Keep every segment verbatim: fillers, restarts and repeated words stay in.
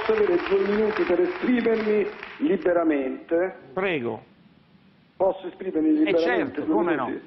posso avere due minuti per esprimermi liberamente? Prego. Posso esprimermi liberamente? Eh certo, come no?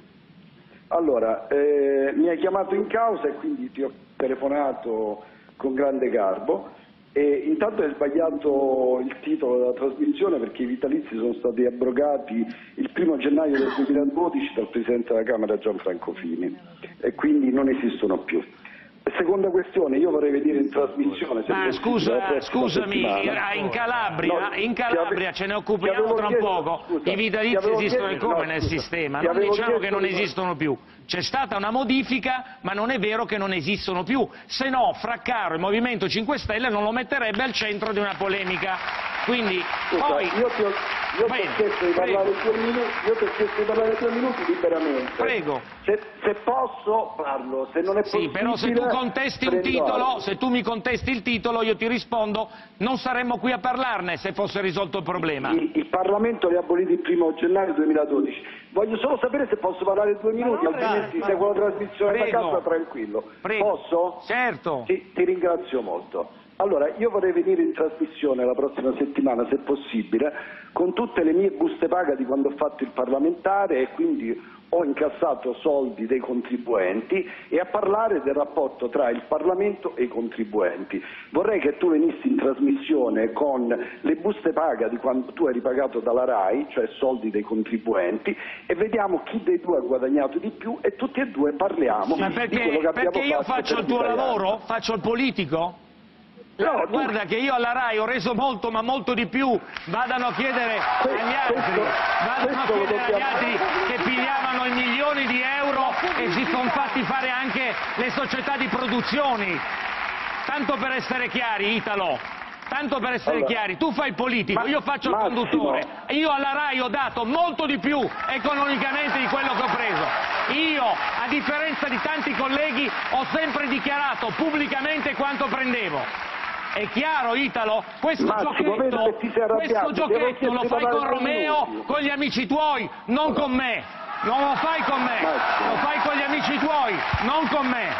Allora, eh, mi hai chiamato in causa e quindi ti ho telefonato con grande garbo. E intanto hai sbagliato il titolo della trasmissione, perché i vitalizi sono stati abrogati il primo gennaio del duemiladodici dal Presidente della Camera Gianfranco Fini e quindi non esistono più. Seconda questione, io vorrei venire in trasmissione. Se ah, scusa, scusami, in Calabria, no, in Calabria ce ne occupiamo tra un poco, scusa, i vitalizi esistono e come no, nel scusa, sistema, non diciamo che non esistono più. C'è stata una modifica, ma non è vero che non esistono più, se no Fraccaro, il Movimento cinque Stelle non lo metterebbe al centro di una polemica. Quindi, scusa, poi... io ti ho, io ti ho chiesto di parlare due minuti, io ti ho chiesto di parlare due minuti liberamente. Prego. Se, se posso parlo, se non è possibile... Sì, però se tu contesti un titolo, se tu mi contesti il titolo, io ti rispondo, non saremmo qui a parlarne se fosse risolto il problema. Il, il Parlamento li ha aboliti il primo gennaio duemiladodici. Voglio solo sapere se posso parlare due minuti, no, altrimenti seguo la trasmissione Prego. da casa tranquillo. Prego. Posso? Certo. Sì, ti ringrazio molto. Allora, io vorrei venire in trasmissione la prossima settimana, se possibile, con tutte le mie buste paga di quando ho fatto il parlamentare e quindi ho incassato soldi dei contribuenti, e a parlare del rapporto tra il Parlamento e i contribuenti. Vorrei che tu venissi in trasmissione con le buste paga di quando tu eri pagato dalla RAI, cioè soldi dei contribuenti, e vediamo chi dei due ha guadagnato di più e tutti e due parliamo Ma perché, di quello che abbiamo perché io fatto faccio il tuo italiani. lavoro? Faccio il politico? No, guarda che io alla RAI ho reso molto, ma molto di più. Vadano a chiedere agli altri, vadano a chiedere agli altri che pigliavano i milioni di euro e si sono fatti fare anche le società di produzioni. Tanto per essere chiari, Italo, tanto per essere allora, chiari, tu fai il politico, io faccio il Massimo. conduttore. Io alla RAI ho dato molto di più economicamente di quello che ho preso. Io, a differenza di tanti colleghi, ho sempre dichiarato pubblicamente quanto prendevo. È chiaro, Italo? Questo Massimo, giochetto, questo giochetto lo fai con Romeo, minuti. con gli amici tuoi, non con me. Non lo fai con me, Massimo. lo fai con gli amici tuoi, non con me.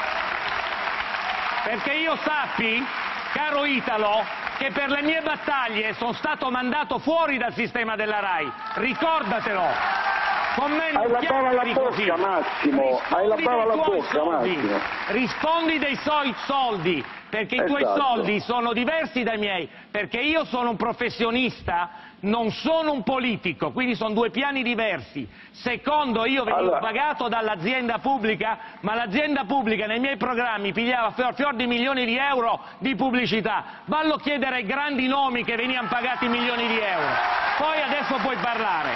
Perché io sappi, caro Italo, che per le mie battaglie sono stato mandato fuori dal sistema della RAI. Ricordatelo. Con me non hai la bava alla bocca, così. Massimo. Hai la bava alla bocca, Massimo. Rispondi dei suoi soldi. Perché i tuoi esatto. soldi sono diversi dai miei, perché io sono un professionista, non sono un politico, quindi sono due piani diversi. Secondo, io venivo allora. pagato dall'azienda pubblica, ma l'azienda pubblica nei miei programmi pigliava fior, fior di milioni di euro di pubblicità. Vallo a chiedere ai grandi nomi che venivano pagati milioni di euro. Poi adesso puoi parlare.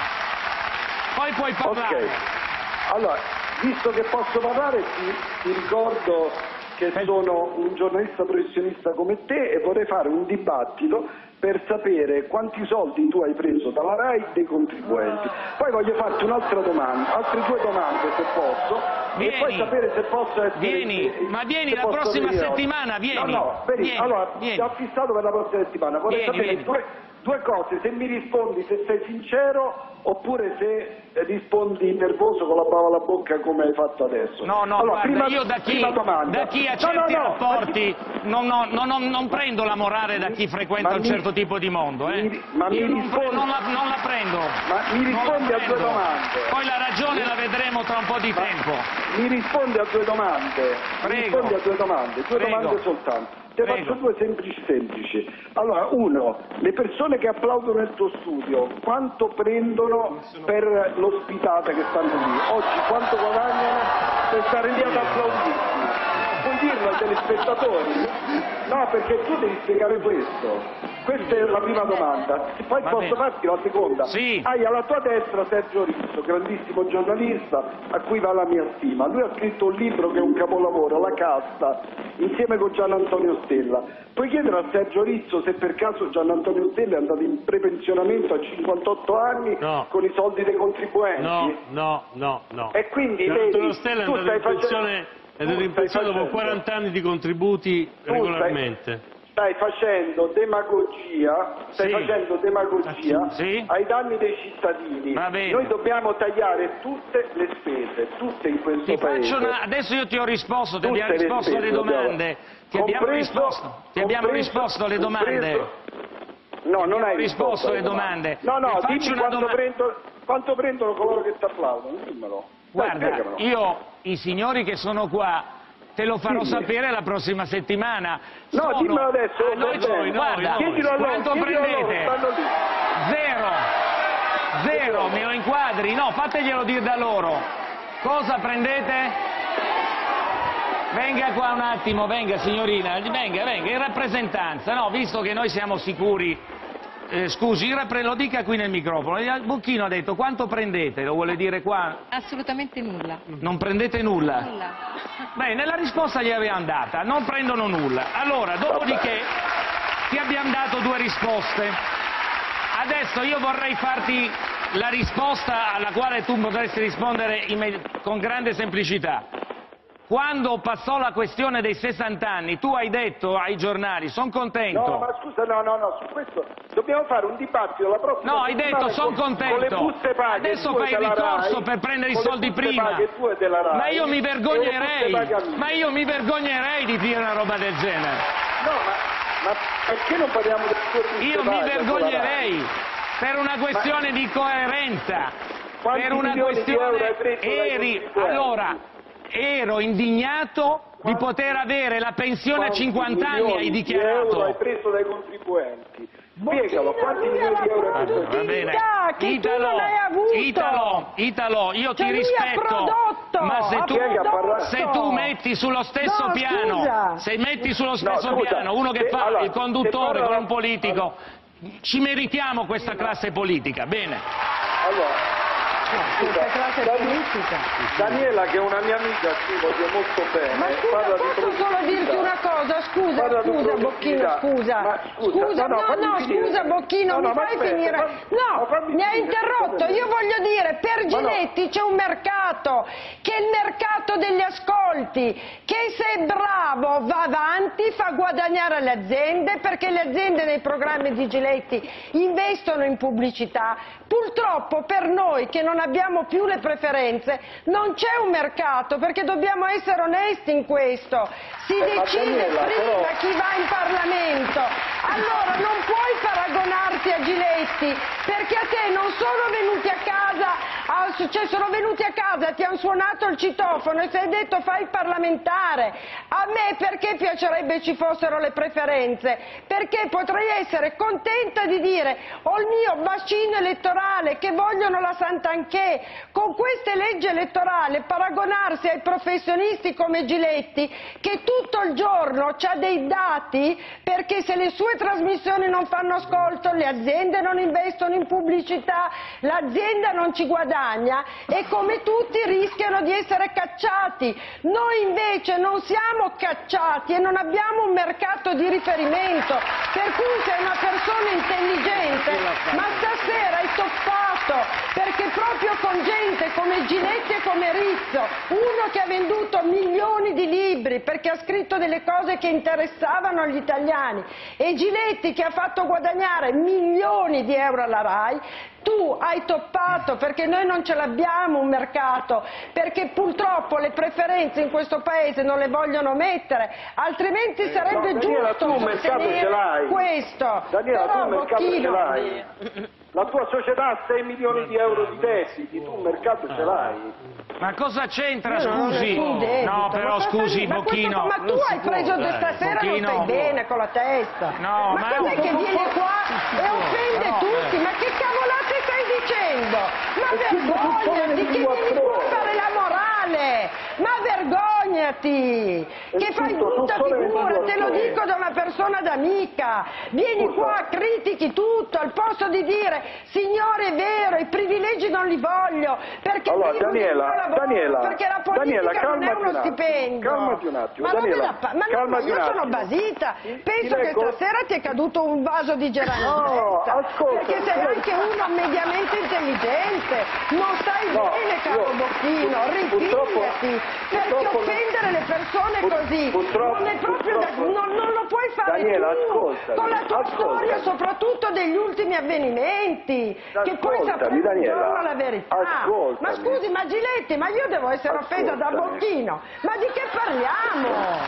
Poi puoi parlare. Ok. Allora, visto che posso parlare, ti, ti ricordo che sono un giornalista professionista come te e vorrei fare un dibattito per sapere quanti soldi tu hai preso dalla RAI dei contribuenti. Poi voglio farti un'altra domanda, altre due domande se posso, vieni, e poi sapere se posso essere... Vieni, ma vieni la prossima settimana, vieni. No, no, vedi, vieni, allora, vieni. ti ho fissato per la prossima settimana, vorrei vieni, sapere vieni. Due, due cose, se mi rispondi se sei sincero oppure se rispondi nervoso con la bava alla bocca come hai fatto adesso. No, no, allora, guarda, prima, io da chi, da chi ha certi no, no, no, rapporti ti... non, no, no, no, non prendo la morale da chi frequenta un certo tipo di mondo. Eh. Mi, ma io mi non, rispondi... non, la, non la prendo. Ma mi rispondi a due domande. Poi la ragione la vedremo tra un po' di ma tempo. Mi rispondi a due domande. Prego. Mi rispondi a due domande, due Prego. domande soltanto. Te Prego. faccio due semplici semplici. Allora, uno, le persone che applaudono nel tuo studio, quanto prendono per l'ospitata che stanno lì? Oggi quanto guadagnano per stare lì ad applaudire? Puoi dirlo ai telespettatori? No, perché tu devi spiegare questo. Questa è la prima domanda. Poi Va posso bene. farti la seconda? Sì. Hai alla tua destra Sergio Rizzo, grandissimo giornalista a cui va la mia stima. Lui ha scritto un libro che è un capolavoro, La Casta, insieme con Gian Antonio Stella. Puoi chiedere a Sergio Rizzo se per caso Gian Antonio Stella è andato in prepensionamento a cinquantotto anni no. con i soldi dei contribuenti? No, no, no, no. E quindi Gian vedi, Antonio Stella è tu andato stai in pensione, facendo... è andato in pensione dopo quaranta anni di contributi tu regolarmente. Stai... stai facendo demagogia, stai Sì. facendo demagogia Sì. ai danni dei cittadini. Va bene. Noi dobbiamo tagliare tutte le spese, tutte in questo Ti paese. faccio una... Adesso io ti ho risposto, ti Tutte abbiamo le risposto alle spese dobbiamo- domande. Ti abbiamo compreso- risposto, ti abbiamo compreso- risposto alle domande. compreso- No, non hai risposto alle alle domande. No, no, Ti faccio dimmi una quanto, doma- prendo- quanto prendono coloro che ti applaudono, dimmelo. Dai, Guarda, spiegamelo. io, i signori che sono qua, te lo farò Dimmi. sapere la prossima settimana. No, Sono- dimmelo adesso. Ah, noi, va bene. noi, guarda, Chiedilo a loro, quanto chiedilo a loro, prendete? stanno lì. Zero. Zero, me lo inquadri? No, fateglielo dire da loro. Cosa prendete? Venga qua un attimo, venga signorina, venga, venga, in rappresentanza, no, visto che noi siamo sicuri, eh, scusi, il rappre- lo dica qui nel microfono, il Bocchino ha detto quanto prendete, lo vuole dire qua? Assolutamente nulla. Non prendete nulla? Nulla. Bene, la risposta gli avevamo data, non prendono nulla. Allora, dopodiché ti abbiamo dato due risposte. Adesso io vorrei farti la risposta alla quale tu potresti rispondere imme- con grande semplicità. Quando passò la questione dei sessanta anni, tu hai detto ai giornali, sono contento. No, ma scusa, no, no, no, su questo dobbiamo fare un dibattito la prossima No, hai settimana detto, sono con- contento. Con le buste paghe Adesso tue fai il della ricorso Rai, per prendere i con le soldi buste prima. paghe tue della Rai, Ma io mi e le vergognerei, buste paghe mie. ma io mi vergognerei di dire una roba del genere. No, ma, ma perché non parliamo delle tue buste Io mi paghe con la Rai? vergognerei per una questione di coerenza, Quanti per una milioni di euro hai questione preso dai eri, contribuenti? allora, ero indignato di Quanti- poter avere la pensione a Quanti cinquanta anni, milioni hai di euro hai dichiarato. preso dai contribuenti? Spiegalo, quanti milioni di euro hai preso? Va bene. che Italo, tu non hai avuto. Italo, Italo, io Cioè ti lui ha rispetto, prodotto, ma se ha tu, Spiega, parla- se tu metti sullo stesso No, piano, scusa. se metti sullo stesso scusa, piano uno che se- fa allora, il conduttore se parla- con un politico, ci meritiamo questa classe politica, bene. Allora, Questa classe Dan- politica. Daniela, che è una mia amica, ci voglio molto bene, Ma parla scusa, di posso solo produttività. dirti una cosa? Scusa, Parla di scusa, Bocchino, produttività. scusa. Ma scusa, Scusa, no, no, no, fammi no, finire. scusa, Bocchino, No, no, mi ma fai aspetta, finire. fammi- ma No, fammi mi hai finire, interrotto. scusami. Io voglio dire, per Ma no. Giletti c'è un mercato, che è il mercato degli ascolti, che se è bravo va avanti, fa guadagnare le aziende, perché le aziende nei programmi di Giletti investono in pubblicità. Purtroppo per noi che non abbiamo più le preferenze non c'è un mercato, perché dobbiamo essere onesti in questo. Si Eh, ma decide Daniela, prima però- chi va in Parlamento. Allora non puoi paragonarti a Giletti, perché a te non sono venuti a casa, a- cioè sono venuti a casa, ti hanno suonato il citofono e ti hai detto fai il parlamentare. A me perché piacerebbe ci fossero le preferenze? Perché potrei essere contenta di dire ho il mio bacino elettorale che vogliono la Santanchè. Con queste leggi elettorali paragonarsi ai professionisti come Giletti, che tutto il giorno c'ha dei dati, perché se le sue trasmissioni non fanno ascolto, le aziende non investono in pubblicità, l'azienda non ci guadagna e come tutti rischiano di essere cacciati. Noi invece non siamo cacciati e non abbiamo un mercato di riferimento, per cui sei una persona intelligente, ma stasera hai toppato, perché proprio con gente come Giletti e come Rizzo, uno che ha venduto milioni di libri perché ha scritto delle cose che interessavano agli italiani, e Giletti che ha fatto guadagnare milioni di euro alla Rai, tu hai toppato, perché noi non ce l'abbiamo un mercato, perché purtroppo le preferenze in questo paese non le vogliono mettere, altrimenti sarebbe No, Daniela, giusto tu un mercato ce sostenere l'hai. questo. Daniela, Però, tu un mercato ce Bocchino, l'hai. La tua società ha sei milioni di euro di debiti, tu un mercato ce l'hai. Ma cosa c'entra, Io non ho scusi? nessun debito, No, ma però cosa scusi, fai? Ma questo- Bocchino. Ma tu hai preso stasera, non Bocchino. stai bene con la testa. No, ma ma- cos'è che viene qua e offende No, tutti? eh. Ma che cavolate stai dicendo? Ma E tu vergognati, che vieni ventiquattro qua a ore. fare la morale! Ma vergognati! Che fai tutto, brutta sono sole figura, te lo ventiquattro ore. dico da una persona d'amica. Vieni Scusa. qua, critichi tutto, al posto di dire signore è vero, i privilegi non li voglio, perché Allora, vivo di Daniela, mio lavoro, Daniela, perché la politica Daniela, non è calmati uno un attimo, stipendio. calmati un attimo, ma non me Daniela, la pa- ma no, calmati io un sono attimo. basita. Ti- Penso ti che leggo- stasera ti è caduto un vaso di geranio in No, testa, ascolta, perché sei io- anche uno mediamente intelligente. Non stai No, bene, caro io- Bocchino, purtroppo- ripigliati, perché purtroppo- offendi difendere le persone così non è proprio da, non, non lo puoi fare Daniela, tu ascoltami, con la tua ascoltami. storia, soprattutto degli ultimi avvenimenti, Ascoltami, che poi sapremo un Daniela, giorno la verità. ascoltami. Ma scusi, ma Giletti, ma io devo essere offesa da Ascoltami. Bocchino, ma di che parliamo?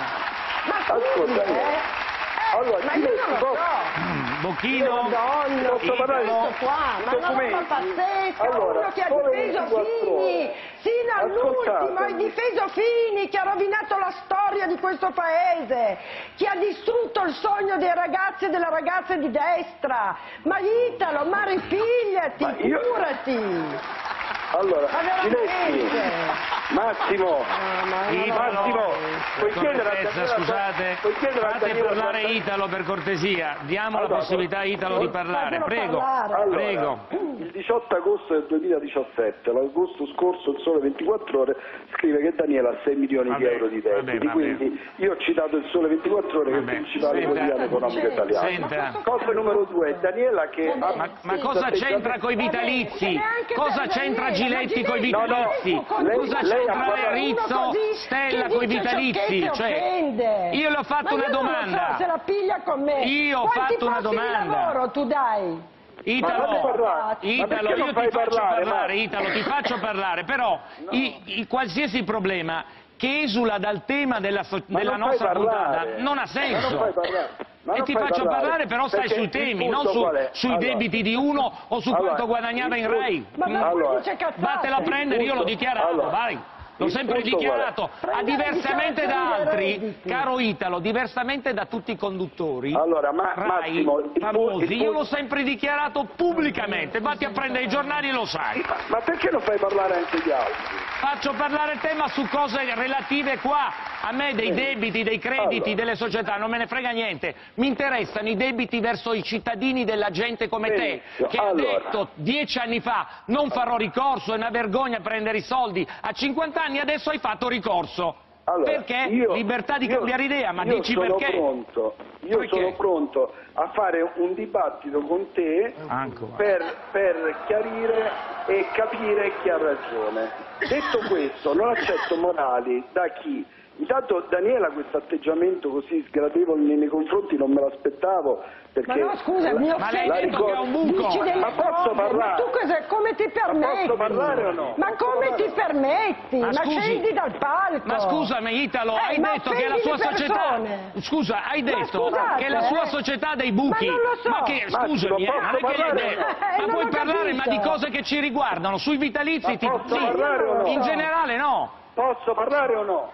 Ma scusi, Ascoltami. eh? Eh, Allora, ma io io non lo posso- so. Bocchino, Madonna, Posso parlare? questo qua, ma è una roba Documenti. pazzesca, Allora, uno che ha solo difeso ventiquattro ore. Fini, sino all'ultimo hai Ascoltatemi. difeso Fini, che ha rovinato la storia di questo paese, che ha distrutto il sogno dei ragazzi e delle ragazze di destra. Ma Italo, ma ripigliati, Ma io- curati. Allora, Ma Giletti, veramente. Massimo, Italo, Massimo, puoi per chiedere a cortesia, Daniela, scusate, puoi chiedere a fate Daniela parlare quanta- Italo per cortesia, diamo la Allora, possibilità a Italo di parlare, fatelo prego, parlare. Allora, prego. il diciotto agosto del duemiladiciassette, l'agosto scorso il Sole ventiquattro Ore scrive che Daniela ha sei milioni Vabbè, di euro di vabbè, debiti, vabbè. quindi io ho citato il Sole ventiquattro Ore che è il Vabbè, principale senta, quotidiano economico italiano. senta. Cosa numero due, Daniela che ha... Ma, ma cosa c'entra coi vitalizi? Cosa c'entra Giletti coi vitalizi? Cosa lei ha c'entra parlato- Rizzo, Stella coi vitalizi? Cioè, io le ho fatto una domanda. So se la piglia con me. Io ho Quanti fatto una posti di domanda. lavoro tu dai? Italo, Ma fammi parlare. Ma Italo, perché non io fai ti faccio parlare, parlare, ma- Italo, ti faccio parlare, però i, i- qualsiasi problema che esula dal tema della, so- Ma della non fai nostra parlare. puntata non ha Ma non senso. fai parlare. Ma E non ti fai faccio parlare, però stai perché sui il temi, punto non su- qual è? sui Allora, debiti di uno o su allora, quanto guadagnava il in punto- Rai. Ma, ma Mm. poi Allora, dice cazzate. Vattela a prendere, io l'ho punto- dichiarato, allora, vai. L'ho il sempre punto qual è? dichiarato, a Prendere diversamente da dichiarazioni dei altri, redditi. caro Italo, diversamente da tutti i conduttori Allora, ma- Rai, Massimo, il pu- famosi, il io pu- l'ho sempre dichiarato pubblicamente, vatti a prendere i giornali e lo sai. Ma, ma perché non fai parlare anche gli altri? Faccio parlare te ma su cose relative qua, a me dei debiti, dei crediti, Allora. delle società non me ne frega niente, mi interessano i debiti verso i cittadini della gente come te, Benissimo. che ha Allora. detto dieci anni fa non farò ricorso, è una vergogna prendere i soldi, a cinquanta anni adesso hai fatto ricorso. Allora, Perché? io- Libertà di io- cambiare idea, ma io dici sono perché? Pronto, io Perché? sono pronto a fare un dibattito con te Ancora. per, per chiarire e capire chi ha ragione. Detto questo, non accetto morali da chi... Intanto Daniela questo atteggiamento così sgradevole nei miei confronti non me l'aspettavo, perché... Ma no, scusa, la- mi Ma lei la ha detto che è un buco. Dici delle Ma posso cose, parlare? Ma tu cosa, come ti permetti? posso parlare o no? Ma Posso come parlare? ti permetti? Ma Ma, scusi, scendi dal palco. Ma scusami Italo, Eh, hai ma detto che la offendi sua le società... persone. Scusa, hai Ma detto scusate, che la sua eh. società ha dei buchi. Ma non lo so. Ma che, Massimo, scusami, eh, posso non è che l'hai parlare? detto. Eh, Ma non puoi ho parlare ma di capito. cose che ci riguardano, sui vitalizi Ma ti... posso sì, parlare o no? in generale no. Posso parlare o no?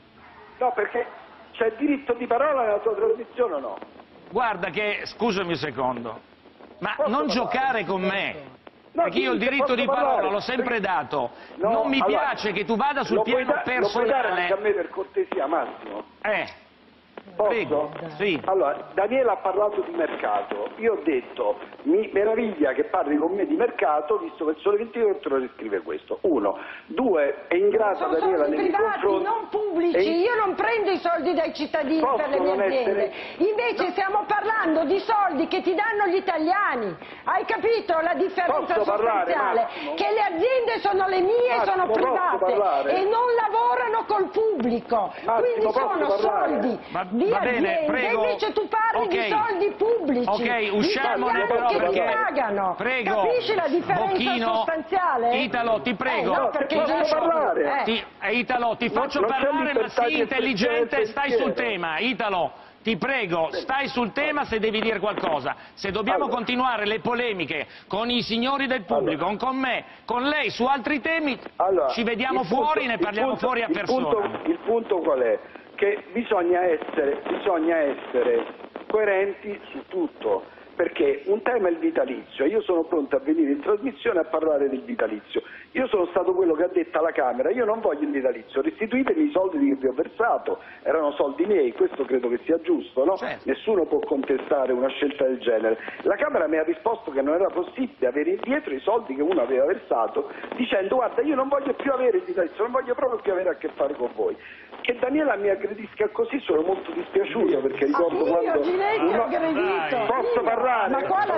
No, perché c'è il diritto di parola nella tua trasmissione o no? Guarda che, scusami un secondo, ma Posso non parlare? giocare con me. No, Perché io il dimmi se diritto posso di parola parlare. l'ho sempre dato. No, Non mi allora, piace che tu vada sul lo puoi piano da- Lo puoi dare personale. anche a me per cortesia, Massimo? Eh, Posso? prego, sì. Allora, Daniela ha parlato di mercato. Io ho detto, mi meraviglia che parli con me di mercato, visto che il Sole ventiquattro Ore scrive questo. Uno. Due, è ingrata Sono Daniela soldi nei miei privati, confronti. non pubblici. E- Io non prendo i soldi dai cittadini per le Possono mie aziende. essere- Invece stiamo parlando di soldi che ti danno gli italiani. Hai capito la differenza Posso parlare, sostanziale? Massimo? Che le aziende sono le mie, Massimo, sono posso private parlare? e non lavorano col pubblico. Massimo, Quindi posso sono parlare? soldi Va- di va bene, aziende, prego. invece tu parli Ok. di soldi pubblici. Ok, usciamone Gli però italiani che perché... ti pagano. Prego, Capisci la differenza Bocchino, sostanziale? Italo, ti prego. Eh, no, perché Posso già- parlare? eh. Ti- eh, Italo, ti Non- faccio non c'è parlare, ma libertà sii di intelligente, espressione stai del sul pensiero. tema. Italo, ti prego, stai sul tema se devi dire qualcosa. Se dobbiamo Allora. continuare le polemiche con i signori del pubblico, Allora. con me, con lei su altri temi, Allora, ci vediamo il punto- fuori e ne il parliamo punto- fuori a il persona. punto- il punto qual è? Che bisogna essere, bisogna essere coerenti su tutto, perché un tema è il vitalizio, io sono pronto a venire in trasmissione a parlare del vitalizio. Io sono stato quello che ha detto alla Camera, io non voglio il vitalizio, restituitemi i soldi che vi ho versato, erano soldi miei, questo credo che sia giusto, no? Certo. Nessuno può contestare una scelta del genere. La Camera mi ha risposto che non era possibile avere indietro i soldi che uno aveva versato, dicendo guarda io non voglio più avere il vitalizio, non voglio proprio più avere a che fare con voi. Che Daniela mi aggredisca così sono molto dispiaciuto, perché ricordo Ah, io, quando... Giletti, uno- aggredito. Dai. Posso Io. parlare? Ma qua la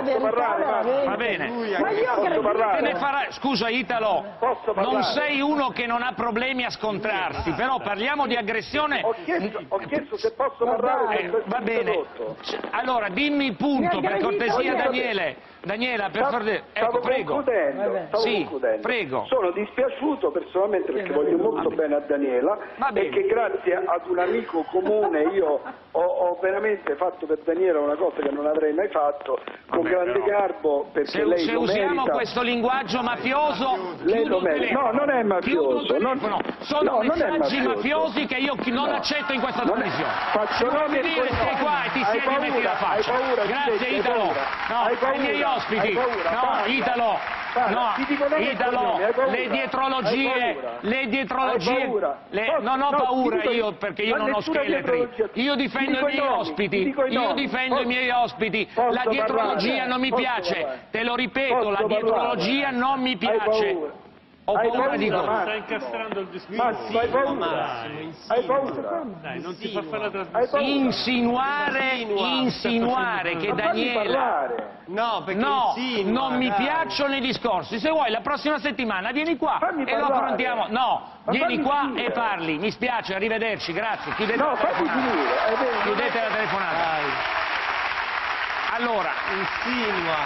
verità parlare, veramente. Va bene. Ma io Posso credo... parlare? Te ne farà... Scusa Italo, Posso parlare? non sei uno che non ha problemi a scontrarsi, però parliamo di aggressione... Ho chiesto, ho chiesto se posso parlare. Eh, per va bene, introdotto. allora dimmi il punto, per cortesia Daniele, Daniela, per favore, Stavo ecco, prego. concludendo, stavo Sì, concludendo. prego. Sono dispiaciuto personalmente perché voglio molto bene a Daniela Va bene. e che grazie ad un amico comune io ho, ho veramente fatto per Daniela una cosa che non avrei mai fatto, con Vabbè, grande però, garbo, perché Se, lei se lo usiamo merita. questo linguaggio mafioso, Lei chiudo lo il merita. telefono. No, non è mafioso. Chiudo il telefono. Non- Sono no, non è messaggi mafioso. mafiosi che io chi- non No. accetto in questa Non è- trasmissione. faccio Se vuoi nomi e venire, poi stai no. qua e ti Hai siedi e metti paura, la faccia. hai paura, Grazie Giuseppe, hai Italo. paura. No, Hai ai paura, miei ospiti. hai paura, No, basta. Italo. Guarda, No, ti dico nome e Italo, cognome, hai paura. le dietrologie, Hai paura. le dietrologie, Hai paura. le- No, non ho no, paura ti dico- io perché io ma non ho nessuna scheletri. dietrologia. Io Ti difendo i dico miei nomi, ti ospiti, dico i io nomi. difendo i Posso- miei ospiti. posso La dietrologia parlare? non mi Posso piace, parlare? te lo ripeto, Posso la parlare? dietrologia non mi Hai piace. paura. Ho Hai paura paura, di cosa? Massimo. Sta incastrando il discorso. Massimo, hai paura? Dai, Hai paura? Dai, non si fa fare la Hai trasmissione. paura? Insinuare, insinuare che Ma fammi Daniela... parlare. No, perché No, insinua, non mi dai. piacciono i discorsi. Se vuoi la prossima settimana vieni qua Fammi e lo parlare. affrontiamo. No, Ma vieni fammi qua finire. e parli. Mi spiace, arrivederci, grazie. Chiudete No, la fammi telefonata. finire. È vero. Chiudete la telefonata. Dai, Allora, insinua.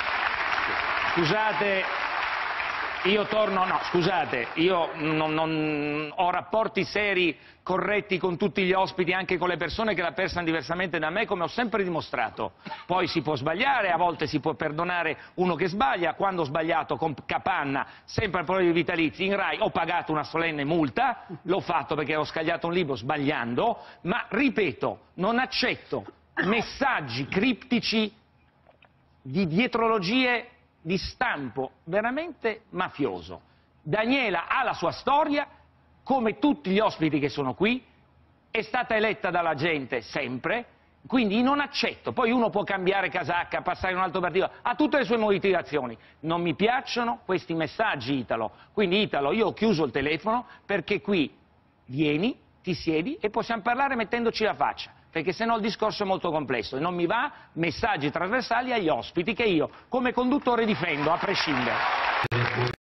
scusate, io torno, no, scusate, io non, non- ho rapporti seri, corretti con tutti gli ospiti, anche con le persone che la pensano diversamente da me, come ho sempre dimostrato. Poi si può sbagliare, a volte si può perdonare uno che sbaglia. Quando ho sbagliato con Capanna, sempre al problema dei vitalizi, in Rai ho pagato una solenne multa, l'ho fatto perché ho scagliato un libro sbagliando, ma ripeto, non accetto messaggi criptici di dietrologie di stampo veramente mafioso. Daniela ha la sua storia, come tutti gli ospiti che sono qui, è stata eletta dalla gente sempre, quindi non accetto. Poi uno può cambiare casacca, passare in un altro partito, ha tutte le sue motivazioni. Non mi piacciono questi messaggi, Italo. Quindi Italo, io ho chiuso il telefono perché qui vieni, ti siedi e possiamo parlare mettendoci la faccia, perché sennò il discorso è molto complesso e non mi va messaggi trasversali agli ospiti che io come conduttore difendo a prescindere.